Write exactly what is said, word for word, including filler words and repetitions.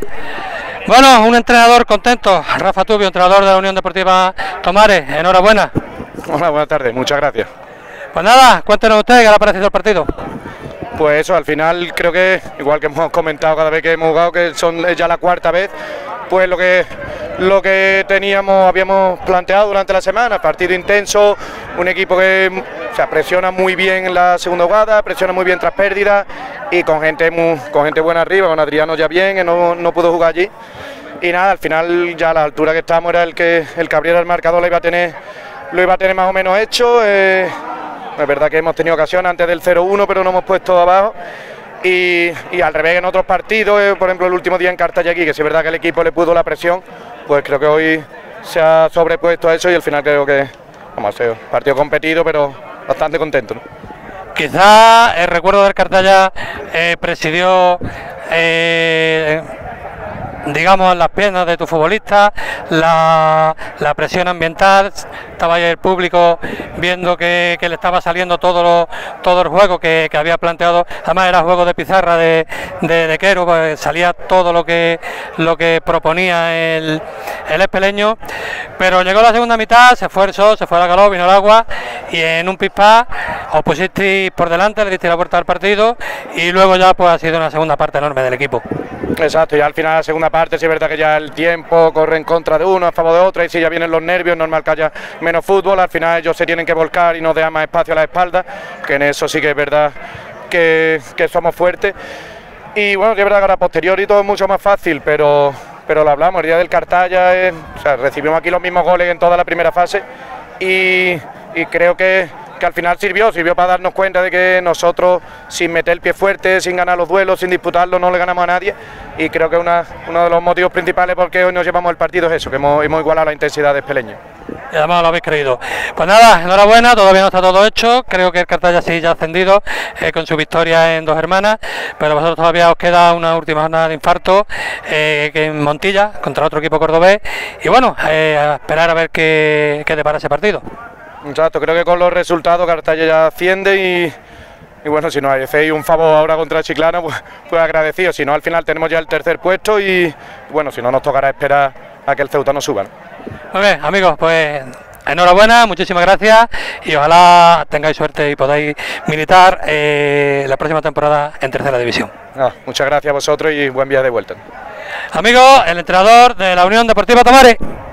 Bueno, un entrenador contento, Rafa Tubio, entrenador de la Unión Deportiva Tomares, enhorabuena. Hola, buenas tardes, muchas gracias. Pues nada, cuéntenos ustedes qué le ha parecido el partido. Pues eso, al final creo que, igual que hemos comentado cada vez que hemos jugado, que son ya la cuarta vez, pues lo que lo que teníamos, habíamos planteado durante la semana, partido intenso, un equipo que o sea, presiona muy bien en la segunda jugada, presiona muy bien tras pérdidas y con gente muy, con gente buena arriba, con Adriano ya bien, que no, no pudo jugar allí. Y nada, al final ya a la altura que estábamos era el que el que abriera el marcador lo iba a tener, lo iba a tener más o menos hecho. Eh, es verdad que hemos tenido ocasiones antes del cero uno, pero no hemos puesto abajo. Y, y al revés en otros partidos, eh, por ejemplo el último día en Cartaya-Aquí, que si es verdad que el equipo le pudo la presión, pues creo que hoy se ha sobrepuesto a eso y al final creo que vamos a ser un partido competido, pero bastante contento, ¿no? Quizá el recuerdo del Cartaya eh, presidió eh, digamos las piernas de tu futbolista, la, la presión ambiental, estaba ahí el público viendo que, que le estaba saliendo todo, lo, todo el juego que, que había planteado, además era juego de pizarra de, de, de Quero, pues salía todo lo que, lo que proponía el, el espeleño, pero llegó la segunda mitad, se fue el sol, se fue la calor, vino el agua y en un pispás os pusisteis por delante, le disteis la vuelta al partido y luego ya pues ha sido una segunda parte enorme del equipo. Exacto, y al final la segunda parte sí es verdad que ya el tiempo corre en contra de uno, a favor de otro, y si ya vienen los nervios, normal que haya menos fútbol, al final ellos se tienen que volcar y nos dejan más espacio a la espalda, que en eso sí que es verdad que, que somos fuertes. Y bueno, que es verdad que ahora posteriori todo es mucho más fácil, pero, pero lo hablamos, el día del Cartaya, es, o sea, recibimos aquí los mismos goles en toda la primera fase y, y creo que que al final sirvió, sirvió para darnos cuenta de que nosotros sin meter el pie fuerte, sin ganar los duelos, sin disputarlos, no le ganamos a nadie y creo que una, uno de los motivos principales por qué hoy nos llevamos el partido es eso, que hemos, hemos igualado la intensidad de Espeleño. Y además lo habéis creído. Pues nada, enhorabuena, todavía no está todo hecho, creo que el Cartaya sí ya ha ascendido eh, con su victoria en Dos Hermanas, pero a vosotros todavía os queda una última jornada de infarto eh, que en Montilla contra otro equipo cordobés y bueno, eh, a esperar a ver qué, qué depara ese partido. Exacto, creo que con los resultados Cartaya ya asciende y, y bueno, si nos hacéis un favor ahora contra Chiclana, pues, pues agradecido, si no al final tenemos ya el tercer puesto y bueno, si no nos tocará esperar a que el Ceuta nos suba, ¿no? Muy bien, amigos, pues enhorabuena, muchísimas gracias y ojalá tengáis suerte y podáis militar eh, la próxima temporada en tercera división. Ah, muchas gracias a vosotros y buen viaje de vuelta. Amigos, el entrenador de la Unión Deportiva Tomares.